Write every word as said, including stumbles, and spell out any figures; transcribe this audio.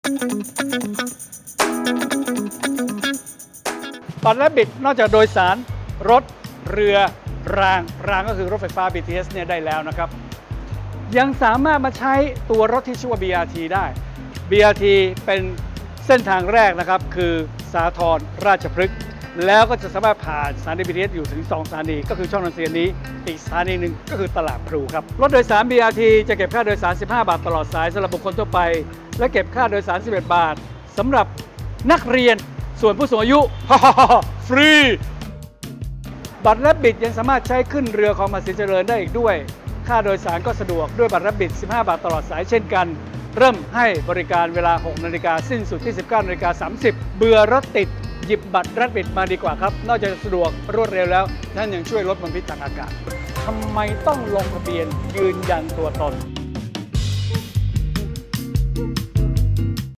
บัตรและบิตนอกจากโดยสารรถเรือรางรางก็คือรถไฟฟ้า บี ที เอส เนี่ยได้แล้วนะครับยังสามารถมาใช้ตัวรถที่ชื่อว่า บี อาร์ ที ได้ บี อาร์ ที เป็นเส้นทางแรกนะครับคือสาทรราชพฤกษ์แล้วก็จะสามารถผ่านสถานี บี ที เอส อยู่ถึงสองสถานีก็คือช่องนนทรีนี้อีกสถานีหนึ่งก็คือตลาดพลูครับรถโดยสาร บี อาร์ ที จะเก็บค่าโดยสารสิบห้าบาทตลอดสายสำหรับบุคคลทั่วไปและเก็บค่าโดยสารสิบเอ็ดบาทสำหรับนักเรียนส่วนผู้สูงอายุ ฟรีบัตรและบิตยังสามารถใช้ขึ้นเรือของมหาศรีเจริญได้อีกด้วยค่าโดยสารก็สะดวกด้วยบัตรและบิตสิบห้าบาทตลอดสายเช่นกันเริ่มให้บริการเวลาหกนาฬิกาสิ้นสุดที่สิบเก้านาฬิกาสามสิบเบื่อรถติดหยิบบัตรและบิตมาดีกว่าครับนอกจากสะดวกรวดเร็วแล้วท่านยังช่วยลดมลพิษทางอากาศทำไมต้องลงทะเบียนยืนยันตัวตน